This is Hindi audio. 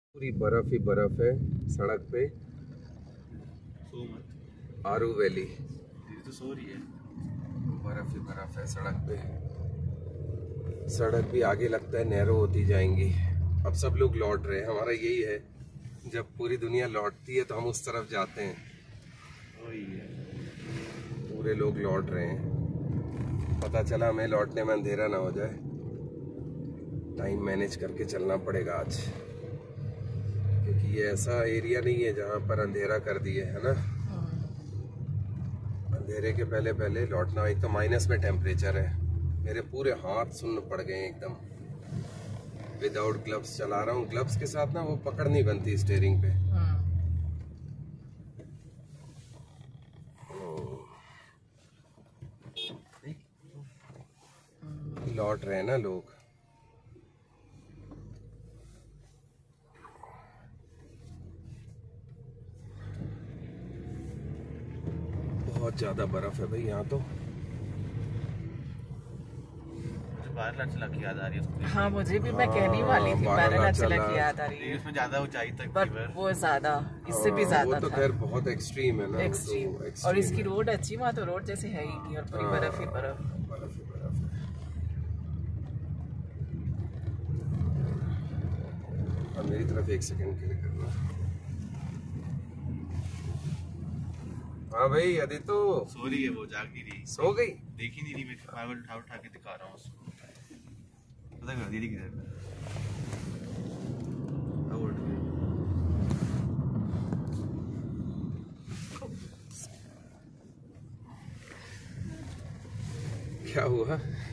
पूरी बर्फ ही बर्फ है सड़क पे। सो मत आरू वैली दीदी तो सो रही है। बर्फ ही बर्फ है सड़क पे। सड़क भी आगे लगता है नैरो होती जाएंगी। अब सब लोग लौट रहे हैं। हमारा यही है, जब पूरी दुनिया लौटती है तो हम उस तरफ जाते हैं। वही है, पूरे लोग लौट रहे हैं। पता चला हमें लौटने में अंधेरा ना हो जाए। टाइम मैनेज करके चलना पड़ेगा आज, क्योंकि ये ऐसा एरिया नहीं है जहाँ पर अंधेरा कर दिए, है ना। अंधेरे के पहले पहले लौटना। एक तो माइनस में टेम्परेचर है। मेरे पूरे हाथ सुन्न पड़ गए एकदम। विदाउट ग्लव्स चला रहा हूँ। ग्लव्स के साथ ना वो पकड़ नहीं बनती स्टीयरिंग पे। लौट रहे हैं ना लोग। बहुत ज्यादा बर्फ है भाई यहाँ तो। मुझे बारालाचा की याद आ रही है। हाँ मुझे भी, मैं कहने वाली थी बारालाचा की याद आ रही है। इसमें ज्यादा ऊंचाई तक बट वो ज्यादा, इससे भी ज्यादा वो तो खैर बहुत एक्सट्रीम है ना। एक्सट्रीम। और इसकी रोड अच्छी, वहाँ तो रोड जैसे है ही नहीं, और पूरी बर्फ ही बर्फ। बर्फ ही बर्फ है। अब मेरी तरफ एक सेकंड के लिए करना। हाँ भाई आदित्य तो सो रही है, वो जाग नहीं रही। सो गई। देख ही नहीं रही। मैं बार उठा उठा के दिखा रहा हूँ उसको। पता कर दीदी किधर है। अब उठ गई। क्या हुआ?